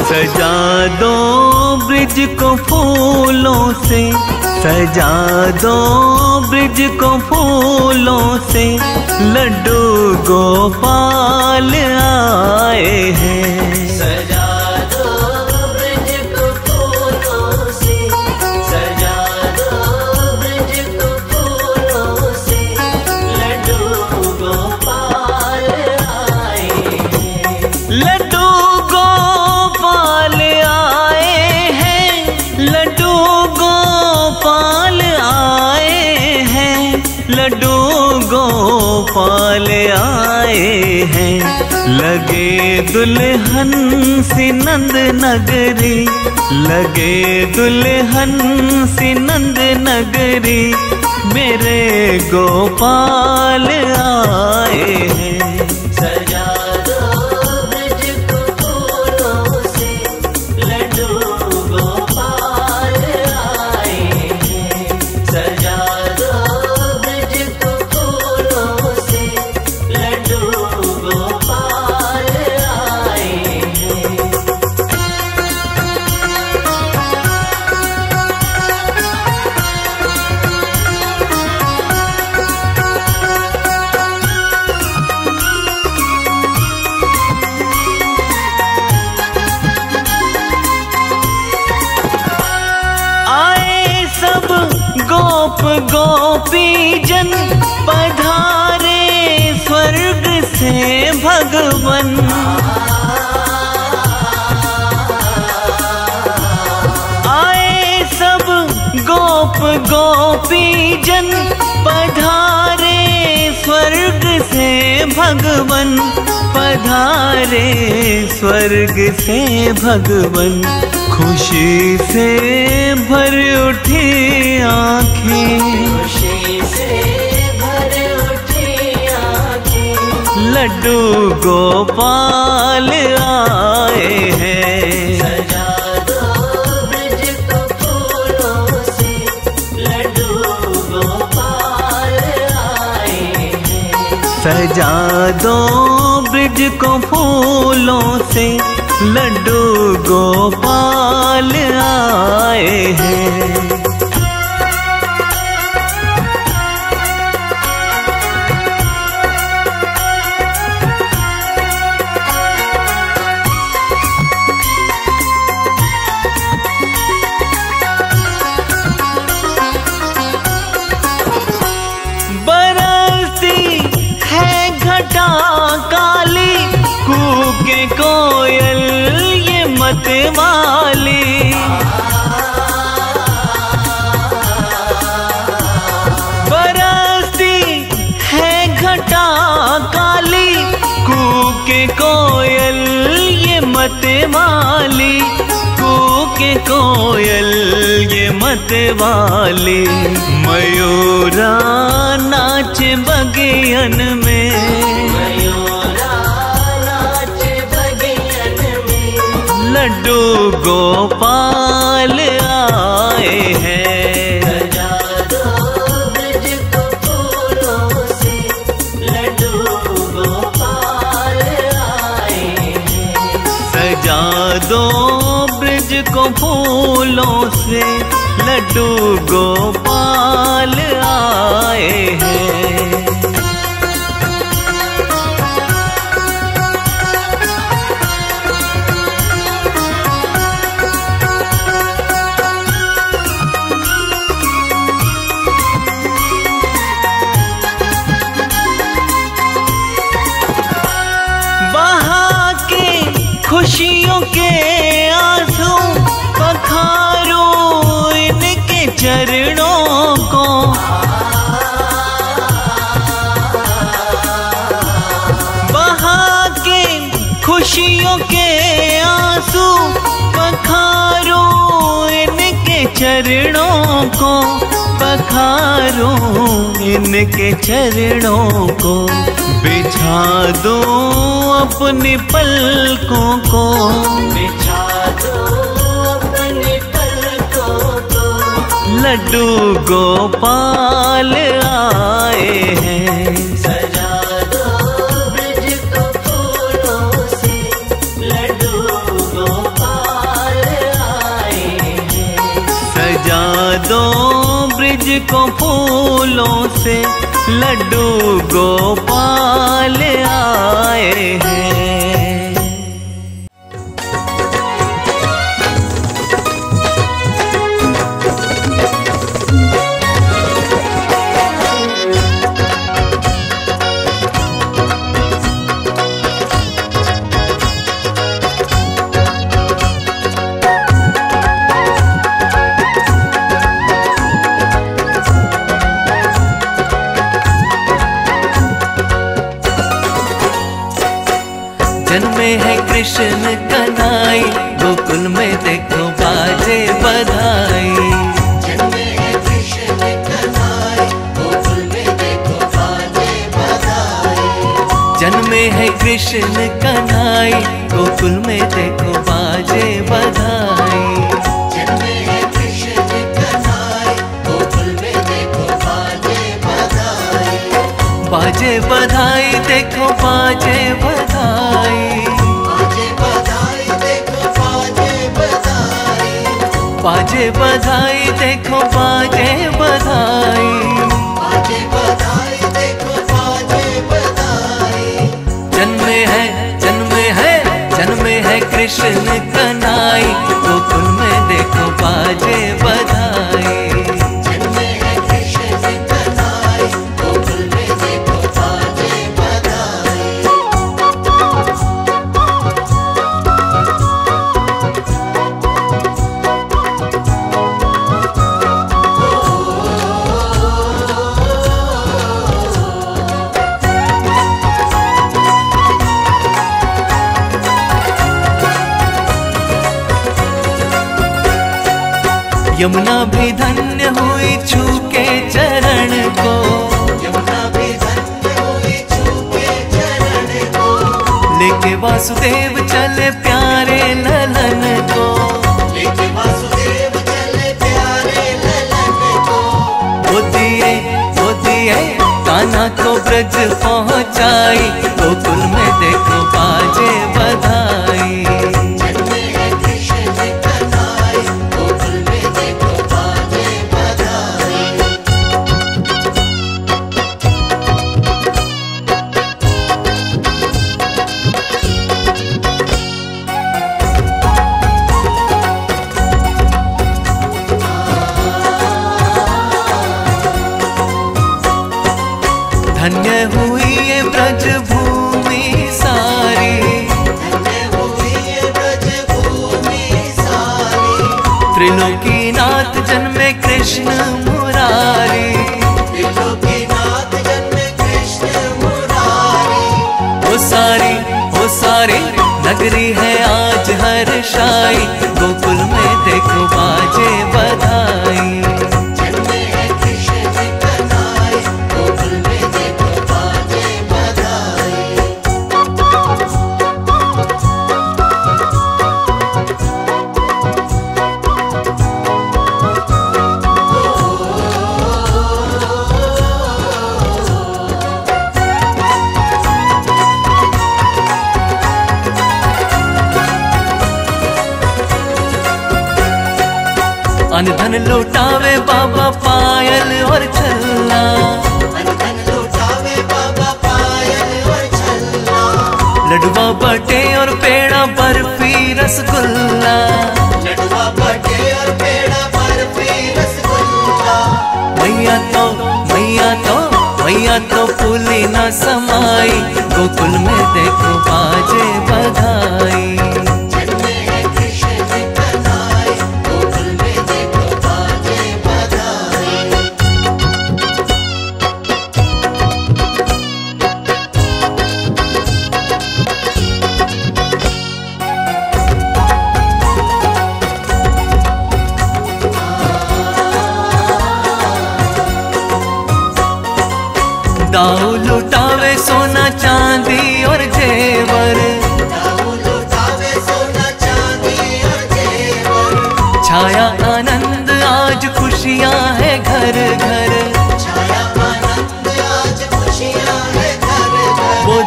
सजा दो ब्रिज को फूलों से, सजा दो ब्रिज को फूलों से, लड्डू गोपाल आए हैं। सजा दो ब्रिज को फूलों से, सजा दो ब्रिज को फूलों से, लड्डू गोपाल आए हैं। लड्डू गोपाल आए हैं, लड्डू गोपाल आए हैं, लड्डू गोपाल आए हैं। लगे दुल्हन सी नंद नगरी, लगे दुल्हन सी नंद नगरी, मेरे गोपाल आए हैं। सजा दो ब्रिज को फूलों से, लड्डू गोपाल आए हैं। सजा दो ब्रिज को फूलों से, लड्डू गोपाल आए हैं। आए सब गोप गोपी जन, पधारे स्वर्ग से भगवन। आए सब गोप गोपी जन, पधारे स्वर्ग से भगवन, पधारे स्वर्ग से भगवन। खुशी से भर उठी आँखें, खुशी से भर उठी आँखें, लड्डू गोपाल आए हैं। सजा दो ब्रिज को फूलों से, लड्डू गोपाल आए हैं। सजा दो ब्रिज को फूलों से, लड्डू गोपाल आए हैं। बरसती है घटा काली, कूके कोयल ये मतवाली। बरसती है घटा काली, कूके कोयल ये मतवाली, कूके कोयल ये मतवाली। मयूरा नाच बगियन में, मयूरा नाच बगियन में, लड्डू गोपाल आए हैं। सजा दो ब्रिज को फूलों से, लड्डू गोपाल आए हैं। सजा दो ब्रिज को फूलों से, लड्डू गोपाल आए हैं। बहा के खुशियों के आंसू, पखारो इनके चरणों को। बहा के खुशियों के आंसू, पखारो इनके चरणों को, पखारो इनके चरणों को। बिछा दो अपनी पलकों को, बिछा दो अपनी पलकों को, लड्डू गोपाल आए हैं। सजा दो ब्रिज को फूलों से, लड्डू गोपाल मुझको फूलों से लड्डू गोपाल आए हैं। जन्मे है कृष्ण कन्हई, गोकुल में देखो बाजे बधाई। जन्मे है कृष्ण कन्हई, गोकुल में देखो बाजे बधाई। जन्मे है कृष्ण कन्हई, गोकुल में देखो बाजे बधाई। जन्मे है कृष्ण कन्हई, गोकुल में देखो बाजे बधाई। बाजे बधाई देखो बाजे बधाई। बाजे बधाई देखो बाजे बधाई। बाजे बधाई देखो बाजे बधाई। बाजे बधाई देखो बाजे बधाई। जन्मे है जन्मे है जन्मे है कृष्ण कन्हई, गोकुल में देखो बाजे बधाई। जन्मे है कृष्ण कन्हई, गोकुल में देखो बाजे बधाई। यमुना भी धन्य हुई छू के चरण को। यमुना भी धन्य हुई छू के चरण को। लेके वासुदेव चले प्यारे ललन को। लेके वासुदेव चले प्यारे ललन को। वो दिए कान्हा को ब्रज पहुँचाई, गोकुल में देखो बाजे बधाई। जन्मे है कृष्ण कन्हई, गोकुल में देखो बाजे बधाई। धन्य हुई ये ब्रज भूमि सारी। धन्य हुई ये ब्रज भूमि सारी। त्रिलोकीनाथ जन्मे कृष्ण मुरारी। त्रिलोकीनाथ जन्मे कृष्ण मुरारी। ओ सारी नगरी है आज हर्षाई, गोकुल में देखो बाजे बधाई। जन्मे है कृष्ण कन्हई, गोकुल में देखो बाजे बधाई। अनधन लौटावे बाबा पायल और छल्ला। अनधन लौटावे बाबा पायल और छल्ला। लडुआ बटे और पेड़ा बर्फी रसगुल्ला। लडुआ बटे और पेड़ा बर्फी रसगुल्ला। मैया तो फूली न समाई, गोकुल में देखो बाजे बधाई। जन्मे है कृष्ण कन्हई, गोकुल में देखो बाजे बधाई। दाऊ लुटावे सोना चांदी और जेवर। दाऊ लुटावे सोना चांदी और जेवर। छाया आनंद आज खुशियाँ है घर घर। छाया आनंद आज खुशियाँ है घर घर। वो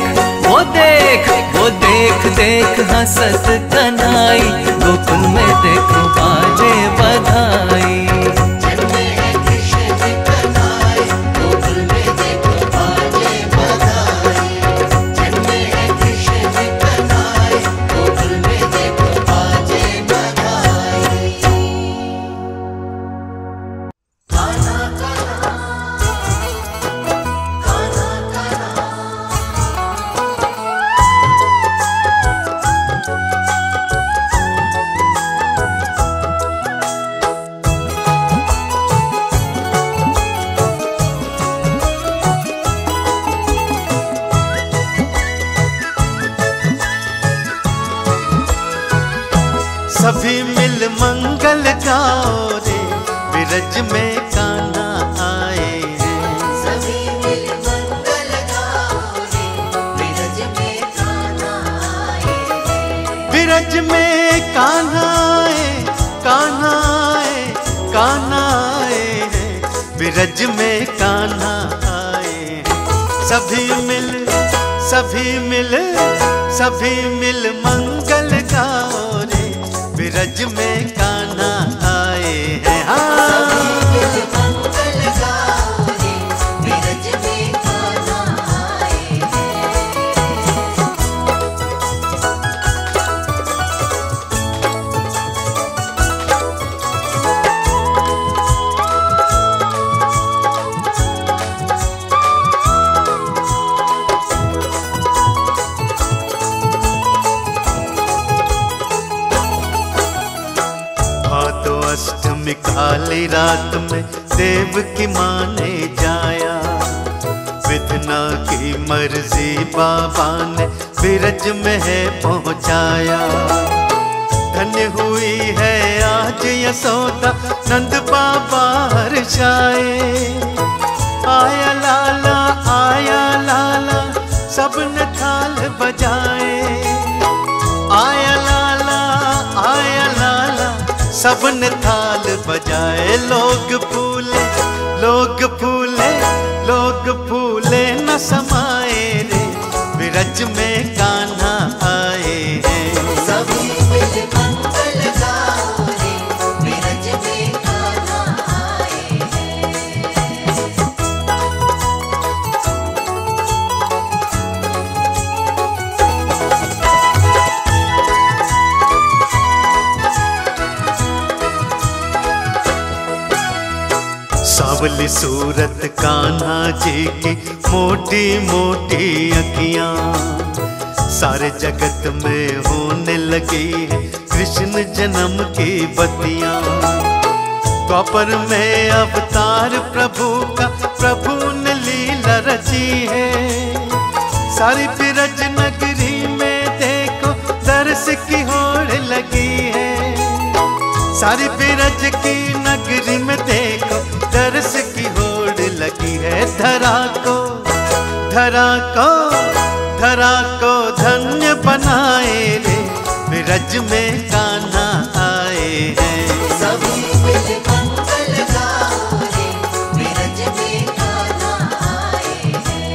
देख हंसत कन्हई, गोकुल में देखो बाजे बधाई। जन्मे है कृष्ण सभी मिल मंगल गाओ रे, बिरज में कान्हा आए हैं। सभी मिल मंगल गाओ रे, बिरज में कान्हा आए हैं। बिरज में कान्हा आए, कान्हा आए, कान्हा आए हैं। बिरज में कान्हा आए हैं। सभी मिल, सभी मिल, सभी मिल मंगल गाओ रे, बिरज में कान्हा आए हैं। सभी मिल मंगल गाओ रे, बिरज में कान्हा आए हैं। भादो अष्टमी काली रात में देव की माँ ने जाया, विधना की मर्जी बाबा ने बिरज में है पहुँचाया। धन्य हुई है आज यशोदा, नंद बाबा हर्षाए। आया लाला, आया लाला, सबने थाल बजाए। आया लाला, आया लाला, सबने थाल बजाए। लोग फूले, लोग फूले, लोग फूले न समाए रे, बिरज में कान्हा आए हैं। सभी मिल मंगल गाओ रे, बिरज में कान्हा आए हैं। सावली सूरत कान्हा जी की मोटी मोटी अखियां, सारे जगत में होने लगी है कृष्ण जन्म की बत्तियां। द्वापर में अवतार प्रभु का, प्रभु ने लीला रची है। सारी बिरज नगरी में देखो दर्श की होड़ लगी है। सारी बिरज की नगरी में देखो दर्श की होड़ लगी है। धरा को, धरा को, धरा को धन्य बनाए रे, बिरज में कान्हा आए हैं। सभी मिल मंगल गाओ रे, बिरज में कान्हा आए हैं।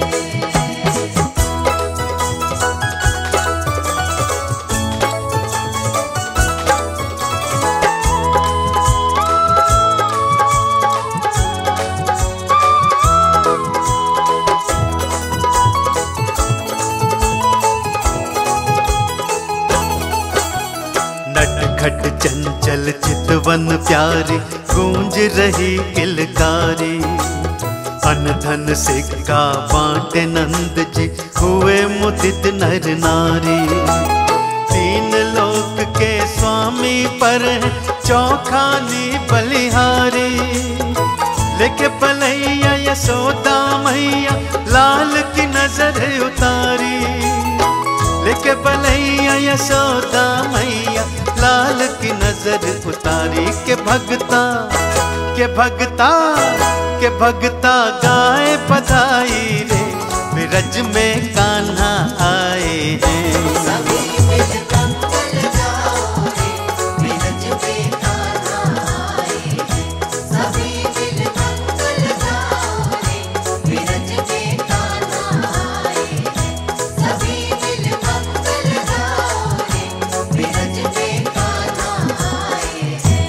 नटखट चंचल चितवन प्यारी, गूंज रही किलकारी। अन धन सिक्का बांटे नंद जी, हुए मुदित नर नारी। तीन लोक के स्वामी पर चौखानी बलिहारी। लेके पलैया यशोदा मैया, लाल की नजर उतारी। लेके पलैया यशोदा मैया, लाल की नजर उतारी। के भगता, के भगता, के भगता गाए बधाई रे, बिरज में कान्हा आए हैं। सभी मिल मंगल गाओ रे, बिरज में कान्हा आए हैं। सभी मिल मंगल गाओ रे, बिरज में कान्हा आए हैं। सभी मिल मंगल गाओ रे, बिरज में कान्हा आए हैं।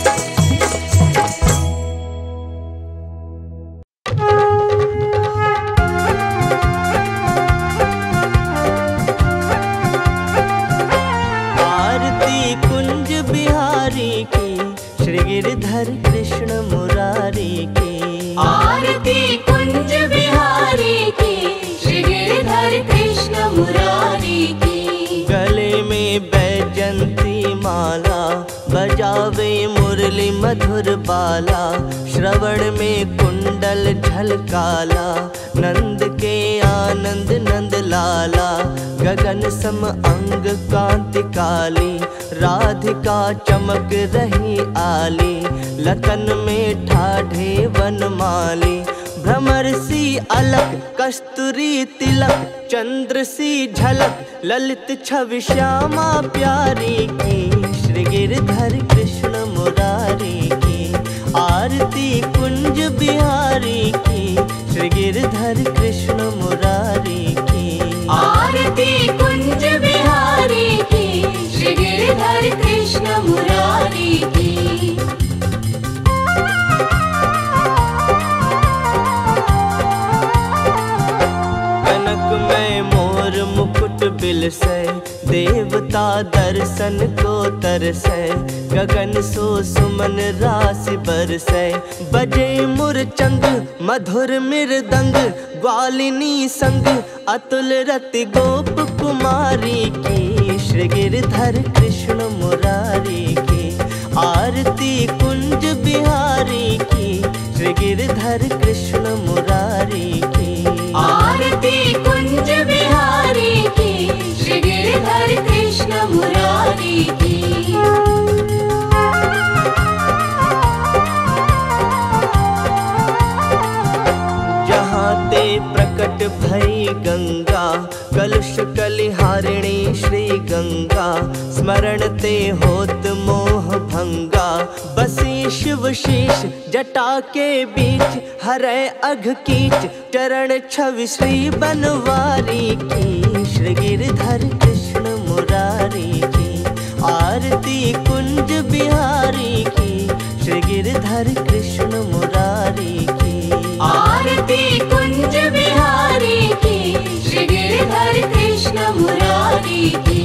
आरती कुंज बिहारी की, श्री गिरधर कृष्ण मुरारी की। आरती कुंज बिहारी की, श्री गिरधर कृष्ण मुरारी की। गले में बैजंती माला, बजावे मुरली मधुर बाला। श्रवण में कुंडल झलकाला, नंद के आनंद नंद लाला। गगन सम अंग कांति काली, राधिका चमक रही आली, लतन में ठाढ़े वनमाली। भ्रमर सी अलक कस्तूरी तिलक, चंद्र सी झलक ललित छवि श्यामा प्यारी की। श्री गिरधर कृष्ण मुरारी की आरती कुंज बिहारी की। श्री गिरधर कृष्ण मुरारी की आरती कुंज बिहारी की। श्री गिरधर कृष्ण मुरारी की। कनक में मोर मुकुट बिलसे, देवता दर्शन को तरसे। गगन सो सुमन राशि बरसे, बजे मुरचंग मधुर मृदंग। ग्वालिनी संग अतुल रति गोप कुमारी की। श्री गिरधर कृष्ण मुरारी की आरती कुंज बिहारी की। श्री गिरधर कृष्ण मुरारी की आरती कुंज बिहारी की। श्री गिरधर कृष्ण मुरारी की। जहाँ ते प्रकट भई गंगा, कलुष कलिहारिणी श्री गंगा। स्मरण ते होत मोह भंगा, बसी शिव शीश जटा के बीच। हरै अघ कीच चरण छवि श्री बनवारी की। श्री गिरधर कृष्ण मुरारी की आरती कुंज बिहारी की। श्री गिरधर कृष्ण मुरारी की आरती कुंज बिहारी की। श्री गिरधर कृष्ण मुरारी की।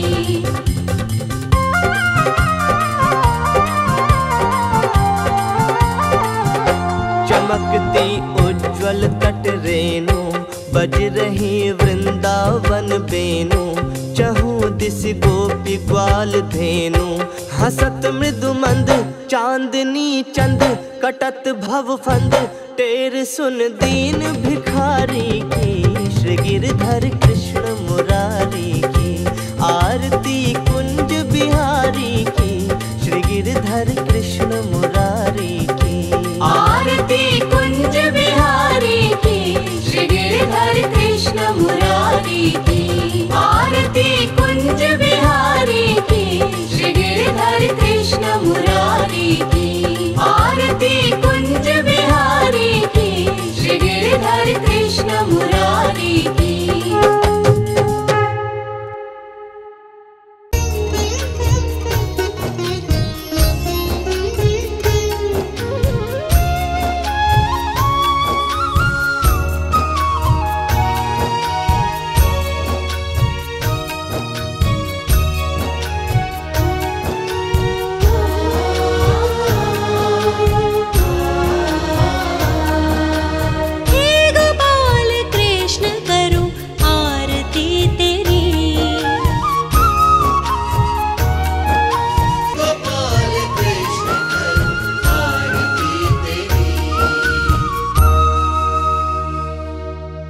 चमकती उज्ज्वल तट रेणु, बज रही वृंदावन बेनु। चहु दिस गोपी ग्वाल धेनु, हसत मृदु मंद चांदनी चंद। कटत भव फंद टेर सुन दीन भिखारी की। श्री गिरधर कृष्ण मुरारी की आरती कुंज बिहारी की। श्री गिरधर